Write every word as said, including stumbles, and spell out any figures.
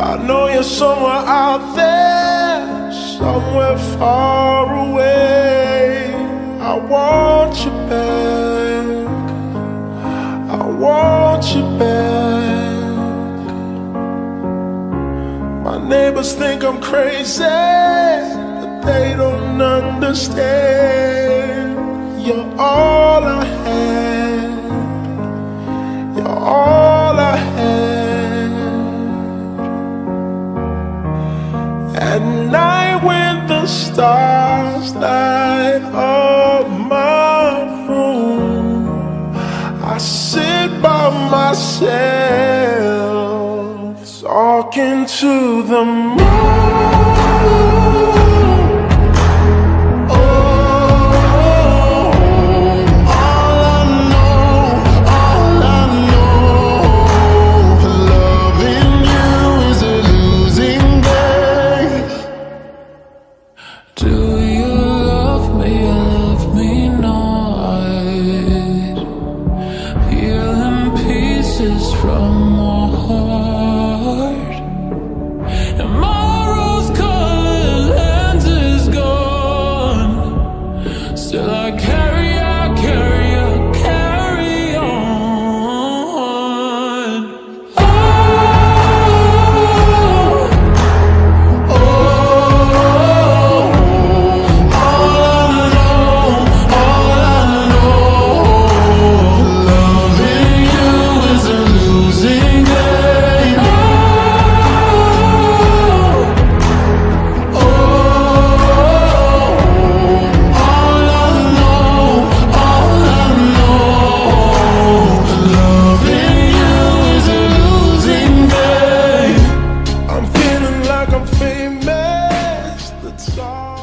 I know you're somewhere out there, somewhere far away. I want you back, I want you back. My neighbors think I'm crazy, but they don't understand. You're all I had, you're all I had. At night when the stars light up my room, I sit by myself, talking to the moon. I'm feeling like I'm famous, that's all.